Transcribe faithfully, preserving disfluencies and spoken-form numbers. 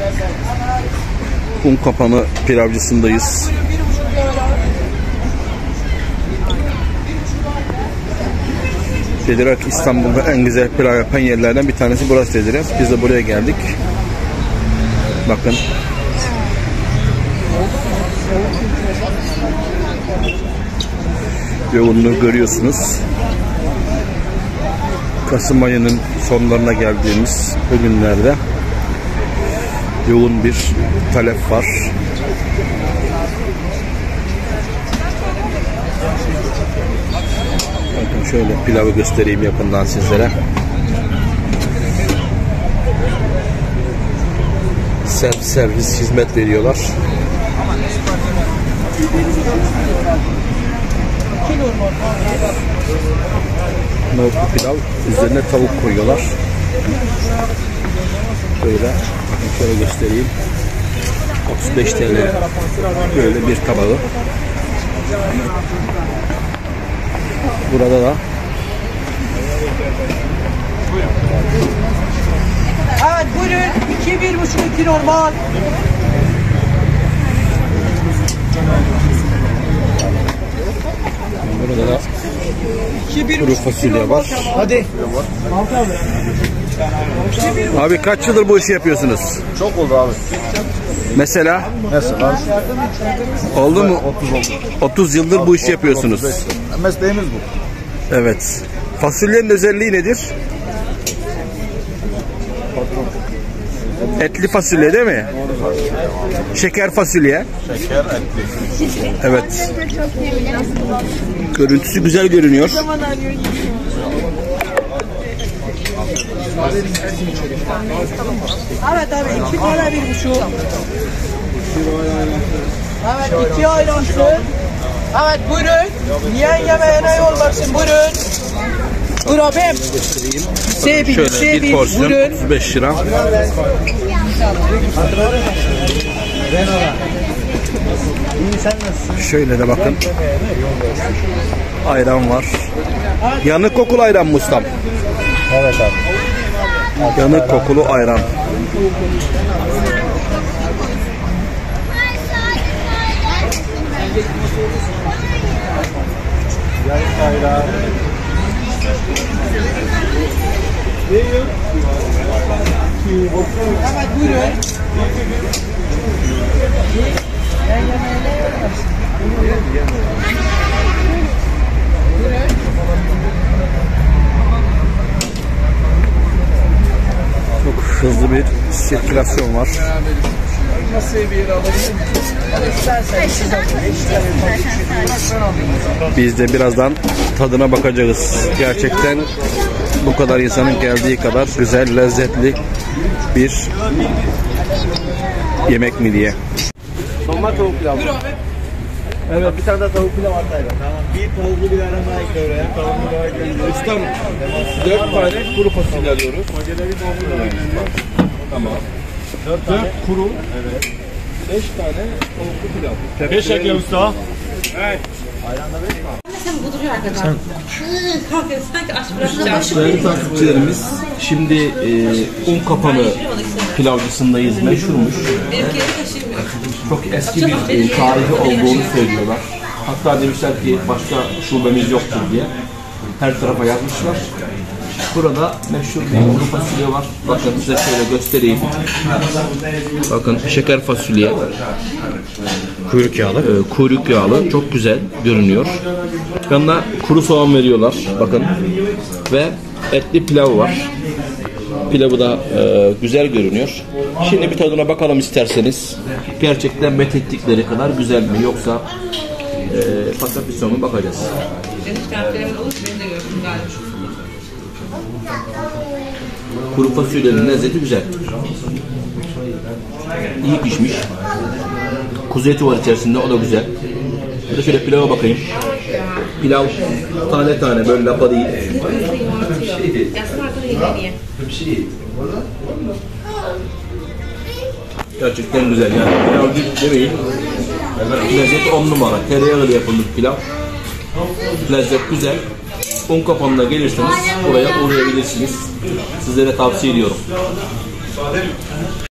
Un kapanı pilavcısındayız. Dediler ki İstanbul'da en güzel pilav yapan yerlerden bir tanesi burası dediler. Biz de buraya geldik. Bakın. Yoğunluğu görüyorsunuz. Kasım ayının sonlarına geldiğimiz bugünlerde yoğun bir talep var. Bakın şöyle pilavı göstereyim yakından sizlere. Self servis hizmet veriyorlar. Nohutlu pilav, üzerine tavuk koyuyorlar. Böyle, şöyle göstereyim. otuz beş T L böyle bir tabağı. Burada da evet buyurun. iki bir buçuk iki normal. burada da kuru fasulye var. Hadi. Abi kaç yıldır bu işi yapıyorsunuz? Çok oldu abi. Mesela? Mesela Oldu mu? otuz oldu. otuz yıldır bu işi yapıyorsunuz. Mesleğimiz bu. Evet. Fasulyenin özelliği nedir? Etli fasulye değil mi? Şeker fasulye. Şeker etli. Evet. Görüntüsü güzel görünüyor. Evet abi iki tane bir buçuk. Evet iki ayransın. Evet buyurun. Yiyen yemeğine yol versin buyurun. Buyur abim. Sebil, Şöyle sebil, bir porsiyon buyurun. otuz beş lira. Şöyle de bakın. Ayran var. Yanık kokulu ayran mı ustam? Evet abi. Yanık kokulu ayran. Evet buyurun. Çok hızlı bir sirkülasyon var. Biz de birazdan tadına bakacağız. Gerçekten bu kadar insanın geldiği kadar güzel, lezzetli bir yemek mi diye. Normal tavuk pilav. Evet bir tane de tavuk pilav atayla. Tamam. Bir tavuklu bir arama ekle oraya. Tavuklu bir arama ekle. Ustam dört tane kuru fasulye alıyoruz. Tamam. Dört tane kuru. Evet. beş tane tavuklu pilav. Beş ekle usta. Evet. Ayran'da beş mi? Sen buduruyor arkadan. Kalk sanki aç bırakacağım. Değerli takipçilerimiz, şimdi e, un kapanı pilavcısındayız. Meşhurmuş. Benimki yeri taşıyamıyor. Çok eski bir e, tarihi olduğunu söylüyorlar. Hatta demişler ki başka şubemiz yoktur diye. Her tarafa yazmışlar. Burada meşhur bir kuru fasulye var. Bakın size şöyle göstereyim. Bakın şeker fasulye. Kuyruk yağlı. E, kuyruk yağlı. Çok güzel görünüyor. Yanına kuru soğan veriyorlar. Bakın. Ve etli pilav var. Pilavı da e, güzel görünüyor. Şimdi bir tadına bakalım isterseniz. Gerçekten methettikleri kadar güzel mi yoksa e, fakat bir sonra bakacağız. Senin çıkartlarımın olur beni de görsün galiba. Kuru fasulyenin lezzeti güzel. İyi pişmiş. Kuzu eti var içerisinde, o da güzel. Bir de şöyle pilava bakayım. Pilav tane tane böyle lapa değil. Yasin arkada yemeği. Gerçekten güzel yani. Pilav demeyin. Lezzet on numara. Tereyağıyla yapılmış pilav. Lezzet güzel. Un kapanına gelirseniz oraya uğrayabilirsiniz. Sizlere tavsiye ediyorum.